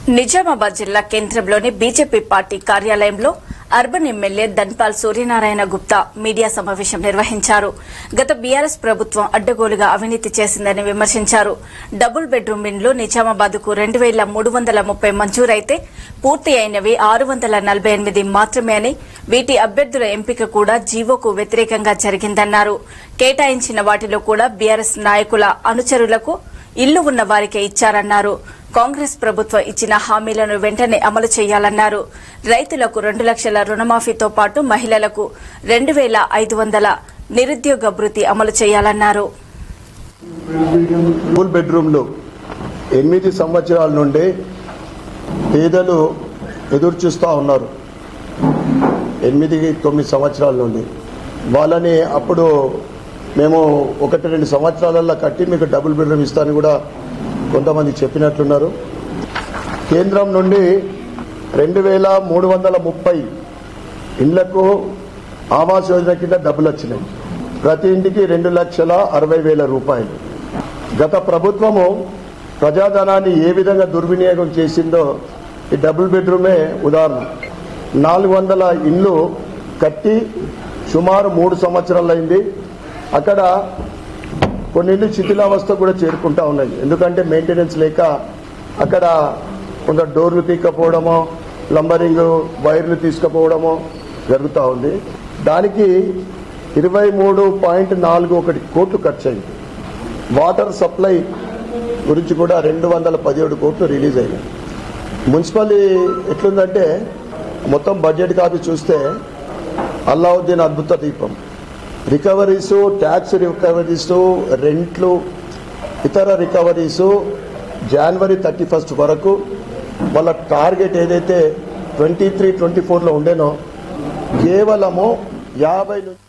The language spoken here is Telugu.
నిజామాబాద్ జిల్లా కేంద్రంలోని బీజేపీ పార్టీ కార్యాలయంలో urban MLA Dhanpal Suryanarayana Gupta media సమావేశం నిర్వహించారు. గత బీఆర్ఎస్ ప్రభుత్వం అడ్డగోలుగా అవినీతి చేసిందని విమర్శించారు. డబుల్ బెడ్రూమ్ ఇండ్లు నిజామాబాద్కు 2330 మంజూరైతే పూర్తి అయినవి 648 మాత్రమే అని, వీటి అభ్యర్థుల ఎంపిక కూడా జీవోకు వ్యతిరేకంగా జరిగిందన్నారు. కేటాయించిన వాటిలో కూడా బీఆర్ఎస్ నాయకుల అనుచరులకు ఇల్లు ఉన్న వారికే ఇచ్చారన్నారు. కాంగ్రెస్ ప్రభుత్వం ఇచ్చిన హామీలను వెంటనే అమలు చేయాలన్నారు. రైతులకు 2 లక్షల రుణమాఫీతో పాటు మహిళలకు 2500 నిరుద్యోగ భృతి అమలు చేయాలన్నారు. డబుల్ బెడ్రూమ్లు 8 సంవత్సరాల నుండి పేదలు ఎదురు చూస్తూ ఉన్నారు. 8-9 సంవత్సరాల నుండి వాళ్ళని అప్పుడు మేము 1-2 సంవత్సరాలలో కట్టి మీకు డబుల్ బెడ్రూమ్ ఇస్తానని కూడా కొంతమంది చెప్పినట్లున్నారు. కేంద్రం నుండి 2330 ఇండ్లకు ఆవాస్ యోజన కింద డబ్బులు వచ్చినాయి. ప్రతి ఇంటికి 2,60,000 రూపాయలు. గత ప్రభుత్వము ప్రజాధనాన్ని ఏ విధంగా దుర్వినియోగం చేసిందో ఈ డబుల్ బెడ్రూమే ఉదాహరణ. 400 ఇండ్లు కట్టి సుమారు 3 సంవత్సరాలైంది. అక్కడ కొన్ని ఇళ్ళు శిథిలావస్థ కూడా చేరుకుంటా ఉన్నాయి. ఎందుకంటే మెయింటెనెన్స్ లేక అక్కడ కొంత డోర్లు తీకపోవడమో, ప్లంబరింగ్ వైర్లు తీసుకుపోవడమో జరుగుతూ ఉంది. దానికి 23.41 కోట్లు ఖర్చు అయింది. వాటర్ సప్లై గురించి కూడా 217 కోట్లు రిలీజ్ అయినాయి. మున్సిపల్ ఎట్లుందంటే మొత్తం బడ్జెట్ కాపీ చూస్తే అల్లావుద్దీన్ అద్భుత దీపం. రికవరీస్, ట్యాక్స్ రికవరీస్, రెంట్లు, ఇతర రికవరీస్ జనవరి 31 వరకు వాళ్ళ టార్గెట్ ఏదైతే 23-24లో ఉండేనో కేవలము 50